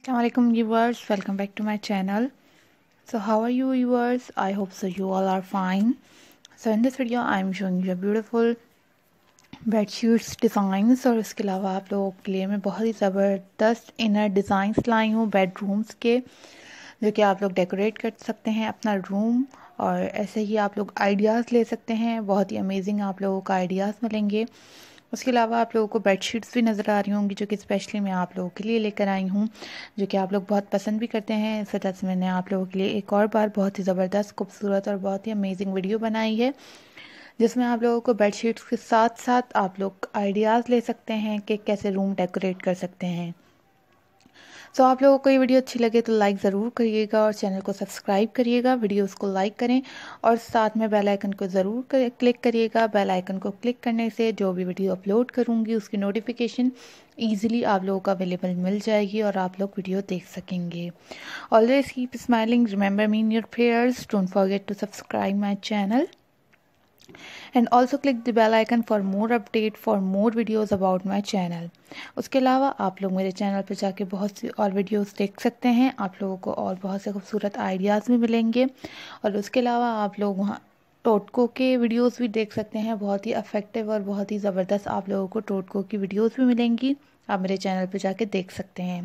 Assalamualaikum viewers, welcome back to my channel. So how are you viewers? I hope so you all are fine. So in this video I am showing you a beautiful bedsheets designs और इसके अलावा आप लोगों के लिए मैं बहुत ही ज़बरदस्त इनर डिज़ाइंस लाई हूँ बेडरूम्स के, जो कि आप लोग डेकोरेट कर सकते हैं अपना रूम। और ऐसे ही आप लोग आइडियाज़ ले सकते हैं, बहुत ही अमेजिंग आप लोगों को आइडियाज़ मिलेंगे। उसके अलावा आप लोगों को बेडशीट्स भी नज़र आ रही होंगी, जो कि स्पेशली मैं आप लोगों के लिए लेकर आई हूँ, जो कि आप लोग बहुत पसंद भी करते हैं। इस वजह से मैंने आप लोगों के लिए एक और बार बहुत ही ज़बरदस्त, खूबसूरत और बहुत ही अमेजिंग वीडियो बनाई है, जिसमें आप लोगों को बेडशीट्स के साथ साथ आप लोग आइडियाज़ ले सकते हैं कि कैसे रूम डेकोरेट कर सकते हैं। सो आप लोगों को ये वीडियो अच्छी लगे तो लाइक ज़रूर करिएगा और चैनल को सब्सक्राइब करिएगा, वीडियोस को लाइक करें और साथ में बेल आइकन को ज़रूर क्लिक करिएगा। बेल आइकन को क्लिक करने से जो भी वीडियो अपलोड करूँगी उसकी नोटिफिकेशन ईजिली आप लोगों को अवेलेबल मिल जाएगी और आप लोग वीडियो देख सकेंगे। Always keep smiling, remember me in your prayers, don't forget to subscribe my channel and also click the bell icon for more update for more videos about my channel। उसके अलावा आप लोग मेरे चैनल पर जाके बहुत सी और वीडियोस देख सकते हैं, आप लोगों को और बहुत से खूबसूरत आइडियाज़ भी मिलेंगे। और उसके अलावा आप लोग वहाँ टोटकों के वीडियोस भी देख सकते हैं, बहुत ही इफेक्टिव और बहुत ही ज़बरदस्त आप लोगों को टोटकों की वीडियोस भी मिलेंगी, आप मेरे चैनल पर जाके देख सकते हैं।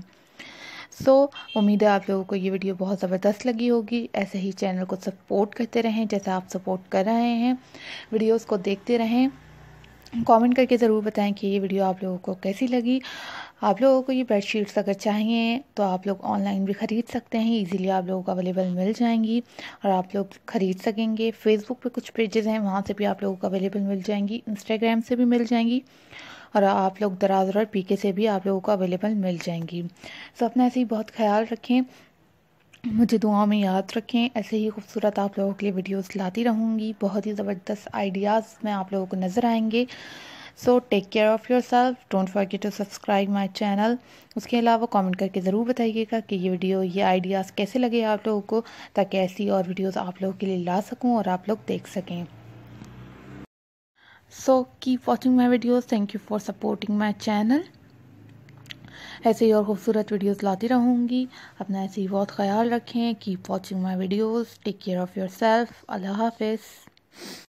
उम्मीद है आप लोगों को ये वीडियो बहुत ज़बरदस्त लगी होगी। ऐसे ही चैनल को सपोर्ट करते रहें जैसे आप सपोर्ट कर रहे हैं, वीडियोस को देखते रहें। कमेंट करके ज़रूर बताएं कि ये वीडियो आप लोगों को कैसी लगी। आप लोगों को ये बेडशीट्स अगर चाहिए तो आप लोग ऑनलाइन भी ख़रीद सकते हैं, इजीली आप लोगों को अवेलेबल मिल जाएंगी और आप लोग ख़रीद सकेंगे। फेसबुक पे कुछ पेजेस हैं, वहाँ से भी आप लोगों को अवेलेबल मिल जाएंगी, इंस्टाग्राम से भी मिल जाएंगी और आप लोग दराज और पीके से भी आप लोगों को अवेलेबल मिल जाएंगी। सो अपना ऐसे ही बहुत ख्याल रखें, मुझे दुआ में याद रखें। ऐसे ही खूबसूरत आप लोगों के लिए वीडियोस लाती रहूँगी, बहुत ही ज़बरदस्त आइडियाज़ में आप लोगों को नज़र आएंगे। So take care of yourself, don't forget to subscribe my channel. उसके अलावा कमेंट करके ज़रूर बताइएगा कि ये वीडियो, ये आइडियाज़ कैसे लगे आप लोगों को, ताकि ऐसी और वीडियोज़ आप लोगों के लिए ला सकूँ और आप लोग देख सकें। So keep watching my videos, thank you for supporting my channel। ऐसे ही और खूबसूरत वीडियोस लाती रहूँगी, अपना ऐसे ही बहुत ख्याल रखें। Keep watching my videos, take care of yourself. अल्लाह हाफिज़।